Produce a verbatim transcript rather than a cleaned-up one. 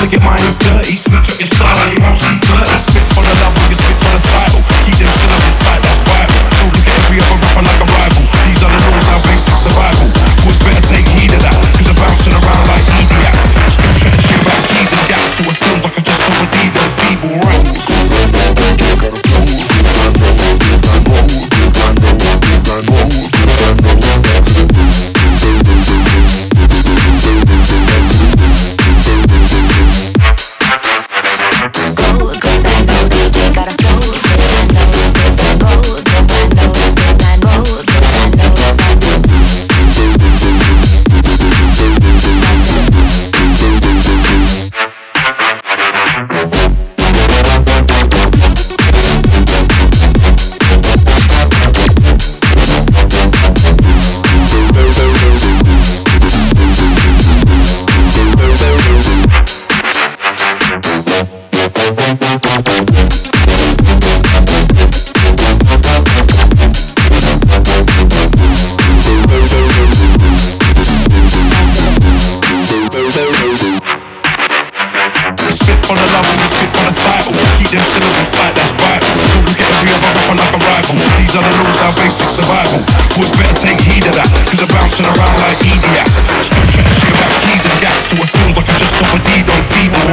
get minds dirty. Switch up your style and you won't see flirty. Spit for the love or you spit for the title. Keep them syllables tight, that's vital. Don't look at every other rapper like a rival. These are the rules, now basic survival. Boys better take heed of that, cause they're bouncing around like idiots. Still chatting shit about keys and gaps, so it feels like I just don't need them feeble rivals. These are the rules, now basic survival. Boys better take heed of that, cause they're bouncing around like idiots. Still chatting shit about keys and gaps, so it feels like I just stop a deed on feeble